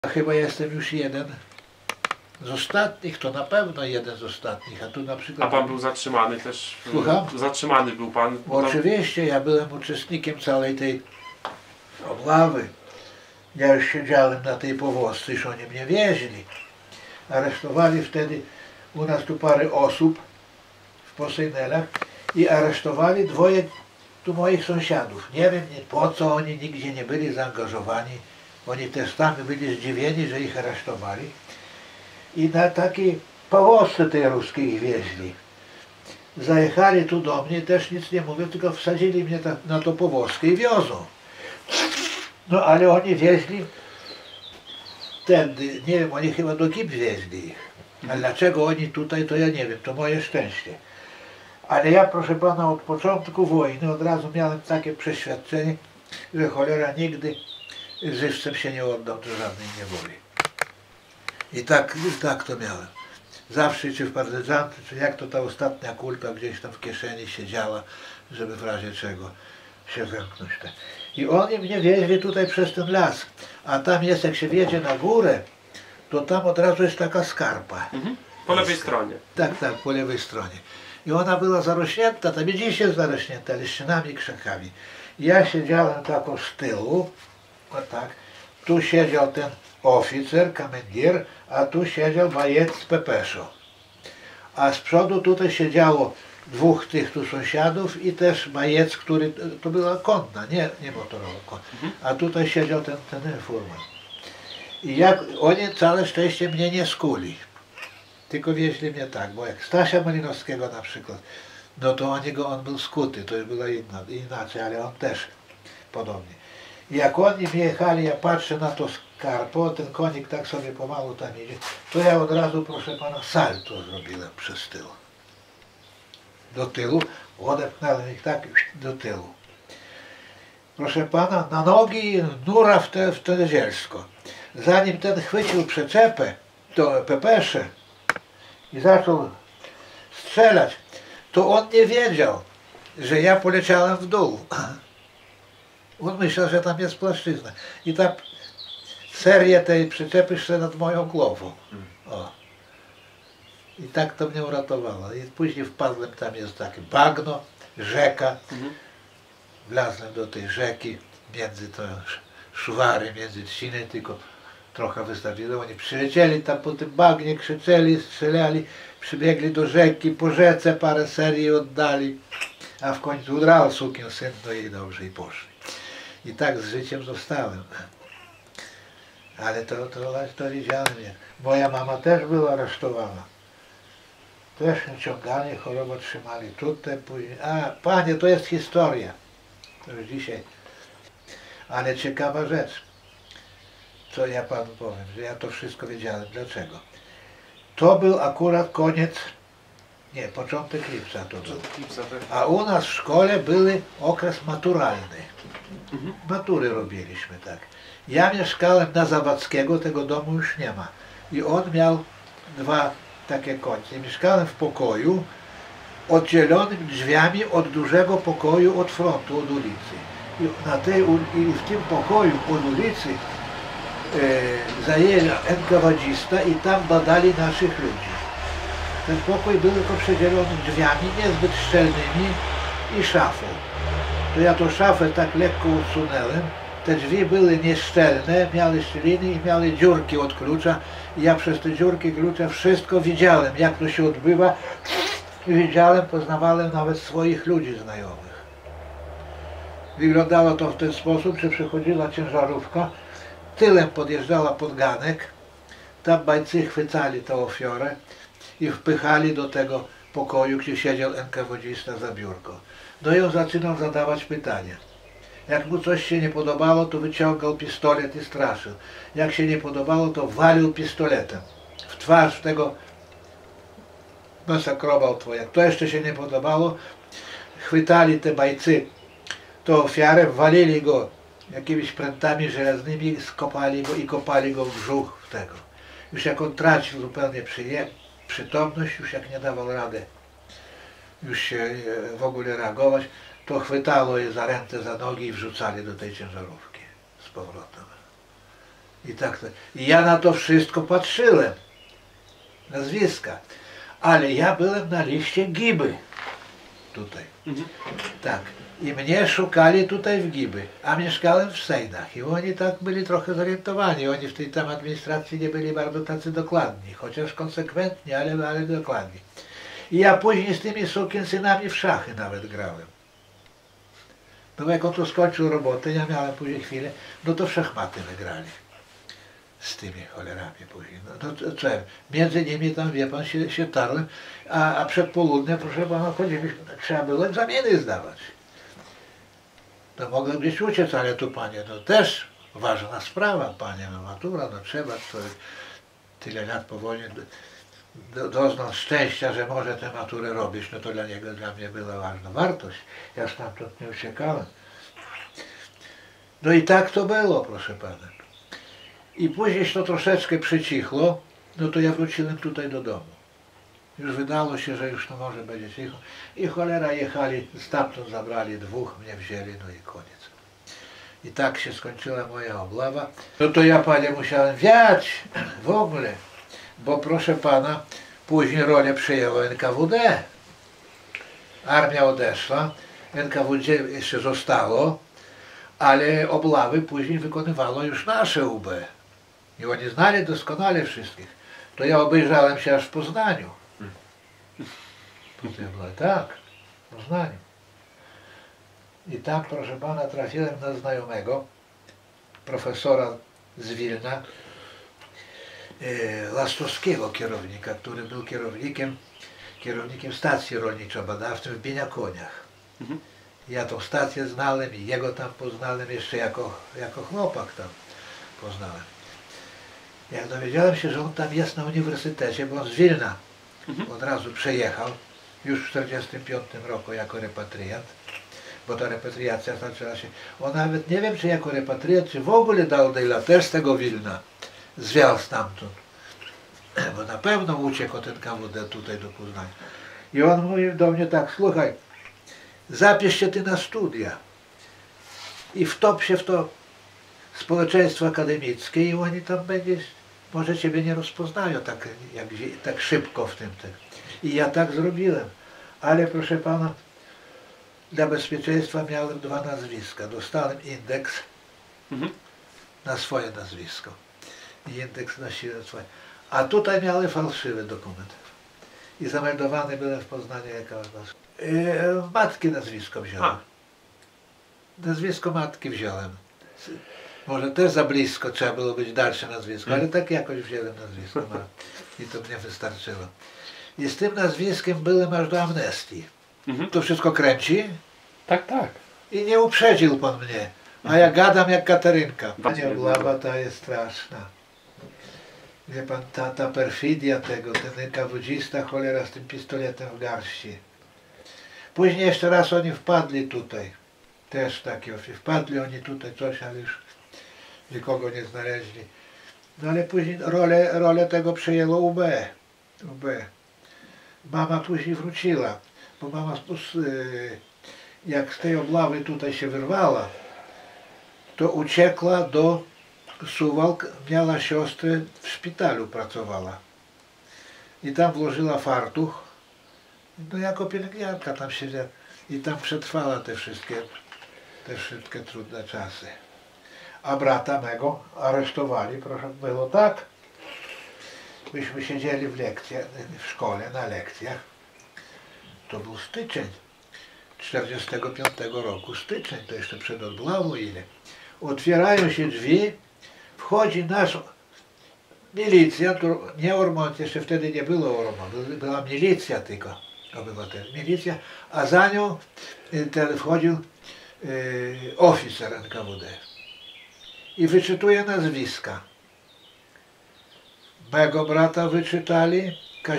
Chyba jestem już jeden z ostatnich, to na pewno jeden z ostatnich, a tu na przykład... A pan był zatrzymany też? Słucham? Zatrzymany był pan? Oczywiście, ja byłem uczestnikiem całej tej obławy. Ja już siedziałem na tej powozce, już oni mnie wieźli. Aresztowali wtedy u nas tu parę osób w Posejnelach i aresztowali dwoje tu moich sąsiadów. Nie wiem po co oni nigdzie nie byli zaangażowani. Oni też sami byli zdziwieni, że ich aresztowali. I na takiej powozce tej ruskiej ich wieźli. Zajechali tu do mnie, też nic nie mówią, tylko wsadzili mnie na tą powozkę i wiozą. No ale oni wieźli tędy, nie wiem, oni chyba do Gib wieźli ich. A dlaczego oni tutaj, to ja nie wiem, to moje szczęście. Ale ja, proszę pana, od początku wojny od razu miałem takie przeświadczenie, że cholera nigdy żywcem się nie oddam do żadnej niewoli. I tak to miałem. Zawsze, czy w partyzance, czy jak to ta ostatnia kulka gdzieś tam w kieszeni siedziała, żeby w razie czego się wymknąć. I oni mnie wieźli tutaj przez ten las. A tam jest, jak się wjedzie na górę, to tam od razu jest taka skarpa. Po lewej stronie. Tak, po lewej stronie. I ona była zarośnięta, tam i dziś jest zarośnięta liścinami i krzakami. Ja siedziałem tak z tyłu, o tak, tu siedział ten oficer, komendier, a tu siedział bajec z pepeszo. A z przodu tutaj siedziało dwóch tych tu sąsiadów i też bajec, który, to była konna, nie motorowa konna. A tutaj siedział ten furman. I jak oni całe szczęście mnie nie skuli. Tylko wieźli mnie tak, bo jak Stasia Malinowskiego na przykład, no to on był skuty, to już była inaczej, ale on też podobnie. I jak oni wjechali, ja patrzę na to skarpo, ten konik tak sobie pomału tam idzie, to ja od razu, proszę pana, salto zrobiłem przez tył. Do tyłu, odepchnąłem ich tak do tyłu. Proszę pana, na nogi nura w te zielsko. Zanim ten chwycił przyczepę, to pepesze, i zaczął strzelać, to on nie wiedział, że ja poleciałem w dół. On myślał, że tam jest płaszczyzna. I ta seria tej przyczepy szła nad moją głową. O. I tak to mnie uratowało. I później wpadłem, tam jest takie bagno, rzeka. Wlazłem do tej rzeki, między to szwary, między trzciny, tylko trochę wystawiłem. Oni przylecieli tam po tym bagnie, krzyczeli, strzelali, przybiegli do rzeki, po rzece parę serii oddali, a w końcu udrał sukinsyn, no i dobrze, i poszli. I tak z życiem zostałem. Ale to widziałem. Moja mama też była aresztowana. Też ciąganie, choroba trzymali tutaj, później. A, panie, to jest historia. To już dzisiaj. Ale ciekawa rzecz. Co ja panu powiem, że ja to wszystko wiedziałem. Dlaczego? To był akurat koniec, nie, początek lipca to był. A u nas w szkole były okres maturalny. Matury robiliśmy, tak. Ja mieszkałem na Zawadzkiego, tego domu już nie ma. I on miał dwa takie końce. Mieszkałem w pokoju oddzielonym drzwiami od dużego pokoju od frontu, od ulicy. I w tym pokoju od ulicy zajęli NKWD-ista i tam badali naszych ludzi. Ten pokój był tylko przedzielony drzwiami niezbyt szczelnymi i szafą. To ja tą szafę tak lekko usunęłem. Te drzwi były nieszczelne, miały szczeliny i miały dziurki od klucza. I ja przez te dziurki klucza wszystko widziałem, jak to się odbywa. I widziałem, poznawałem nawet swoich ludzi znajomych. Wyglądało to w ten sposób, że przychodziła ciężarówka, tyłem podjeżdżała pod ganek, tam bajcy chwycali tę ofiarę i wpychali do tego pokoju, gdzie siedział NKWD-ista za biurko. No i on zaczynał zadawać pytania. Jak mu coś się nie podobało, to wyciągał pistolet i straszył. Jak się nie podobało, to walił pistoletem w twarz tego, masakrował to. Jak to jeszcze się nie podobało, chwytali te bajcy tą ofiarę, walili go jakimiś prętami żelaznymi, skopali go i kopali go w brzuch w tego. Już jak on tracił zupełnie przytomność, już jak nie dawał rady już się w ogóle reagować, to chwytało je za ręce, za nogi i wrzucali do tej ciężarówki z powrotem. I tak to. I ja na to wszystko patrzyłem. Nazwiska. Ale ja byłem na liście Giby. Tutaj. Tak. I mnie szukali tutaj w Giby. A mieszkałem w Sejnach. I oni tak byli trochę zorientowani. Oni w tej tam administracji nie byli bardzo tacy dokładni. Chociaż konsekwentni, ale dokładni. I ja później z tymi sukinsynami w szachy nawet grałem. No jak on tu skończył robotę, ja miałem później chwilę, no to w szachmaty wygrali. Z tymi cholerami później. No to co, między nimi tam, wie pan, się tarłem, a przed południem, proszę pana, chodziliśmy, trzeba było egzaminy zdawać. To mogłem gdzieś uciec, ale tu, panie, no też ważna sprawa, panie, no matura, no trzeba, człowiek tyle lat po wojnie doznał szczęścia, że może tę maturę robić, no to dla mnie była ważna wartość. Ja stamtąd nie uciekałem. No i tak to było, proszę pana. I później to troszeczkę przycichło, no to ja wróciłem tutaj do domu. Już wydało się, że już to może będzie cicho. I cholera jechali, stamtąd zabrali dwóch, mnie wzięli, no i koniec. I tak się skończyła moja obława. No to ja, panie, musiałem wiać w ogóle, bo proszę pana, później rolę przyjęło NKWD. Armia odeszła, NKWD jeszcze zostało, ale obławy później wykonywało już nasze UB. I oni znali doskonale wszystkich. To ja obejrzałem się aż w Poznaniu. Tak, w Poznaniu. I tam, proszę pana, trafiłem na znajomego, profesora z Wilna, Lastowskiego kierownika, który był kierownikiem stacji rolniczo-badawczej w Bieniakoniach. Ja tą stację znałem i jego tam poznałem jeszcze jako chłopak tam poznałem. Jak dowiedziałem się, że on tam jest na uniwersytecie, bo on z Wilna od razu przejechał, już w 1945 roku jako repatriant, bo ta repatriacja zaczęła się, on nawet nie wiem, czy jako repatriant, czy w ogóle dał też z tego Wilna, zwiał stamtąd, bo na pewno uciekł od NKWD tutaj do Poznania. I on mówił do mnie tak, słuchaj, zapisz się ty na studia i wtop się w to społeczeństwo akademickie i oni tam będziesz, może ciebie nie rozpoznają tak szybko w tym. I ja tak zrobiłem. Ale proszę pana, dla bezpieczeństwa miałem 2 nazwiska. Dostałem indeks na swoje nazwisko. I indeks na siłę swoje. A tutaj miałem fałszywy dokument. I zameldowany byłem w Poznaniu jako matki nazwisko wziąłem. Nazwisko matki wziąłem. Może też za blisko trzeba było być dalsze nazwisko, ale tak jakoś wziąłem nazwisko i to mnie wystarczyło. I z tym nazwiskiem byłem aż do amnestii. To wszystko kręci? Tak, tak. I nie uprzedził pan mnie, a ja gadam jak Katarynka. Panie, obława ta jest straszna. Wie pan, ta perfidia tego, ten NKWD-ista, cholera z tym pistoletem w garści. Później jeszcze raz oni wpadli tutaj. Też takie, wpadli oni tutaj coś, ale już nikogo nie znaleźli. No ale później rolę tego przejęło UB. Mama później wróciła, bo mama jak z tej obławy tutaj się wyrwała, to uciekła do Suwałk, miała siostrę, w szpitalu pracowała. I tam włożyła fartuch, no jako pielęgniarka tam siedziała i tam przetrwała te wszystkie trudne czasy. A brata mego aresztowali, proszę, było tak. Myśmy siedzieli w szkole, na lekcjach. To był styczeń 1945 roku. Styczeń, to jeszcze przed odbudową ile. Otwierają się drzwi, wchodzi nasz milicja, nie Ormont, jeszcze wtedy nie było Ormont, była milicja tylko, obywatel, milicja, a za nią wchodził oficer NKWD i wyczytuje nazwiska. Mego brata wyczytali,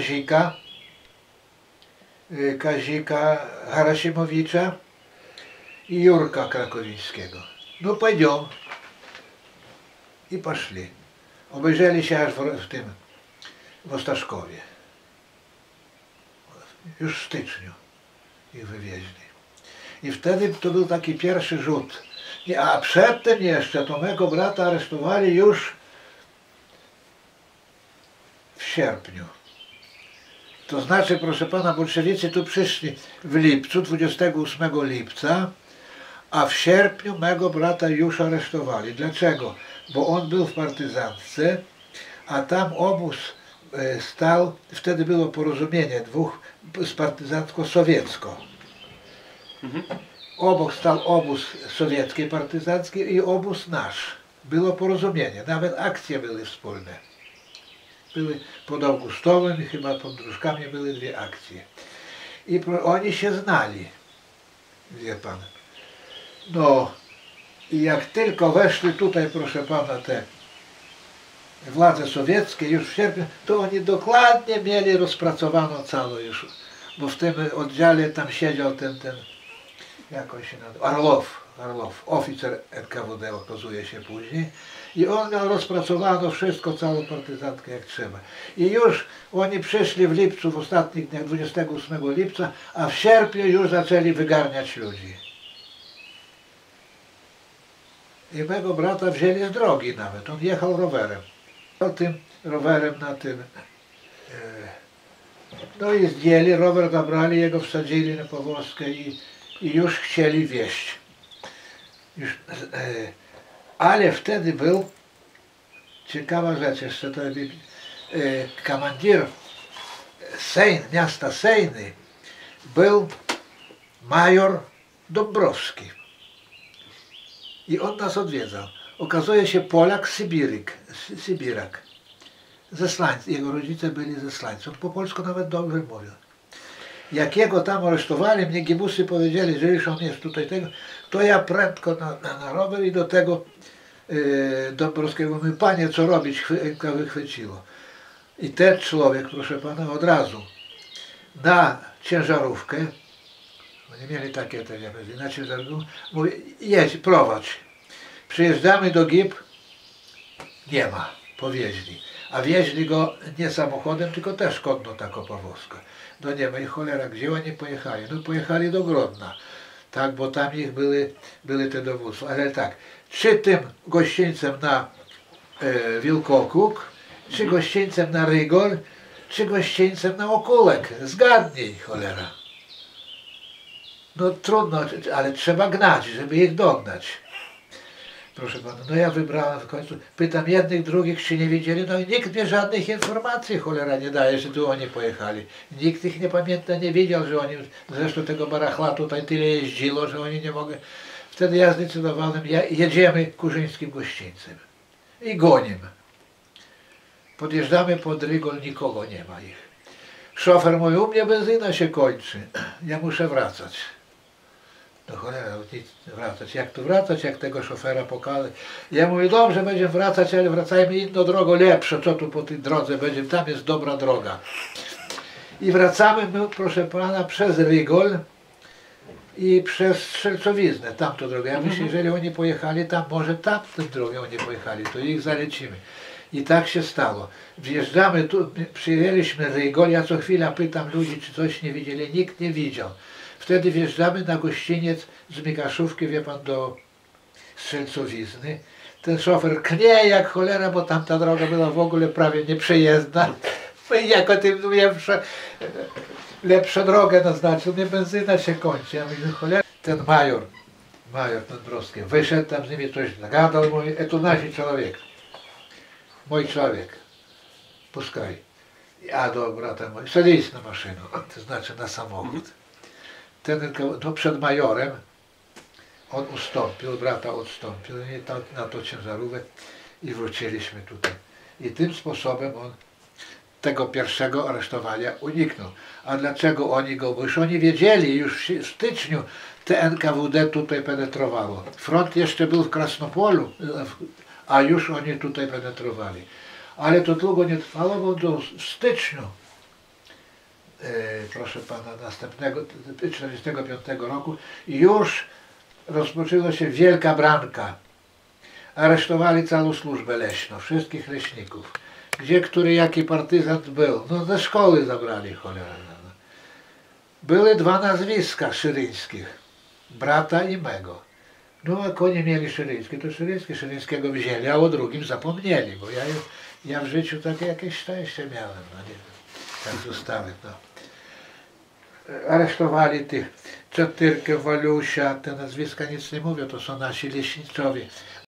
Kazika Harasimowicza i Jurka Krakowińskiego. No pойдем. I poszli. Obejrzeli się aż w Ostaszkowie. Już w styczniu ich wywieźli. I wtedy to był taki pierwszy rzut. A przedtem jeszcze to mego brata aresztowali już sierpniu. To znaczy, proszę pana, bolszewicy tu przyszli w lipcu, 28 lipca, a w sierpniu mego brata już aresztowali. Dlaczego? Bo on był w partyzantce, a tam obóz stał, wtedy było porozumienie dwóch z partyzantką sowiecką. Obok stał obóz sowiecki, partyzancki i obóz nasz. Było porozumienie, nawet akcje były wspólne. Były pod Augustowem i chyba pod Dróżkami były dwie akcje. I oni się znali, wie pan. No i jak tylko weszli tutaj, proszę pana, te władze sowieckie już w sierpniu, to oni dokładnie mieli rozpracowaną całą już, bo w tym oddziale tam siedział ten jak on się nazywa, Orlow, oficer NKWD okazuje się później, i on miał rozpracowano wszystko, całą partyzantkę jak trzeba. I już oni przyszli w lipcu, w ostatnich dniach, 28 lipca, a w sierpniu już zaczęli wygarniać ludzi. I mego brata wzięli z drogi nawet, on jechał rowerem. Tym rowerem na tym, no i zdjęli, rower zabrali, jego wsadzili na powozkę i już chcieli wieźć. Ale wtedy był, ciekawa rzecz jeszcze, to komandir miasta Sejny był major Dąbrowski. I on nas odwiedzał. Okazuje się Polak, Sybirak. Ze Slańc. Jego rodzice byli ze Slańc. On po polsku nawet dobrze mówił. Jak jego tam aresztowali, mnie gibusy powiedzieli, że już on jest tutaj tego, to ja prędko na rower i do tego Dąbrowskiego mówię, panie, co robić, wychwyciło. I ten człowiek, proszę pana, od razu na ciężarówkę, oni mieli takie na ciężarówkę, mówi, jedź, prowadź. Przyjeżdżamy do GIP, nie ma, powieźli. A wieźli go nie samochodem, tylko też konno taką powózkę. No nie ma i cholera, gdzie oni pojechali? No pojechali do Grodna, tak, bo tam ich były te dowództwa. Ale tak, czy tym gościńcem na Wilkokuk, czy gościńcem na Rygol, czy gościńcem na Okulek? Zgadnij, cholera. No trudno, ale trzeba gnać, żeby ich dognać. Proszę pana, no ja wybrałem w końcu, pytam jednych, drugich, czy nie widzieli, no i nikt mnie żadnych informacji, cholera, nie daje, że tu oni pojechali. Nikt ich nie pamięta, nie wiedział, że oni, zresztą tego barachla tutaj tyle jeździło, że oni nie mogą. Wtedy ja zdecydowałem, jedziemy kurzyńskim gościńcem i gonimy. Podjeżdżamy pod Rygol, nikogo nie ma ich. Szofer mówi, u mnie benzyna się kończy, ja muszę wracać. No cholera, wracać. Jak tu wracać, jak tego szofera pokazać? Ja mówię, dobrze, będziemy wracać, ale wracajmy inną drogą, lepsze, co tu po tej drodze będzie, tam jest dobra droga. I wracamy my, proszę pana, przez Rygol i przez Strzelcowiznę, tamtą drogę. Ja myślę, jeżeli oni pojechali tam, może tamtą drogą oni pojechali, to ich zalecimy. I tak się stało. Wjeżdżamy tu, przyjęliśmy Rygol, ja co chwila pytam ludzi, czy coś nie widzieli, nikt nie widział. Wtedy wjeżdżamy na gościniec z Migaszówki, wie pan, do Strzelcowizny. Ten szofer knie jak cholera, bo tamta droga była w ogóle prawie nieprzejezdna. I jako tym lepsza drogę naznaczył, mnie benzyna się kończy. Ja mówię, cholera. Ten major Dąbrowski, wyszedł tam z nimi, coś nagadał, mówi, to nasi człowiek. Mój człowiek. Puszkaj. Ja do brata mówi, sadzись na maszynę, to znaczy na samochód. Ten, no przed majorem, on ustąpił, brata odstąpił na to ciężarówkę i wróciliśmy tutaj. I tym sposobem on tego pierwszego aresztowania uniknął. A dlaczego oni go? Bo już oni wiedzieli, już w styczniu te NKWD tutaj penetrowało. Front jeszcze był w Krasnopolu, a już oni tutaj penetrowali. Ale to długo nie trwało, bo w styczniu proszę pana, następnego, 1945 roku już rozpoczęła się wielka branka. Aresztowali całą służbę leśną, wszystkich leśników. Gdzie który jaki partyzant był, no ze szkoły zabrali, cholera. Były dwa nazwiska Szyryńskich, brata i mego. No jak oni mieli Szyryński, to Szyryńskiego wzięli, a o drugim zapomnieli, bo ja Ja w życiu takie jakieś szczęście miałem, no nie wiem, tak zostały, no. Aresztowali tych Czotyrkę, Wolusia, te nazwiska nic nie mówią, to są nasi leśniczowie.